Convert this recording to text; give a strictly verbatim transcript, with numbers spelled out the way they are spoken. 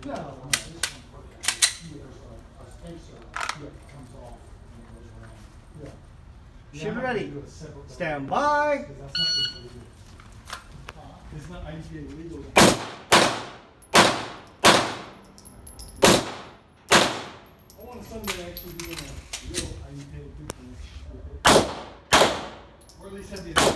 No, no, this one, there's a, a spacer that comes off and goes around. Yeah. Ship Yeah, ready. do a separate Stand one. by. Because that's not usually good. Uh, it's not I U P A legal. I want Sunday actually doing a real I U P A duplex with it. Or at least have the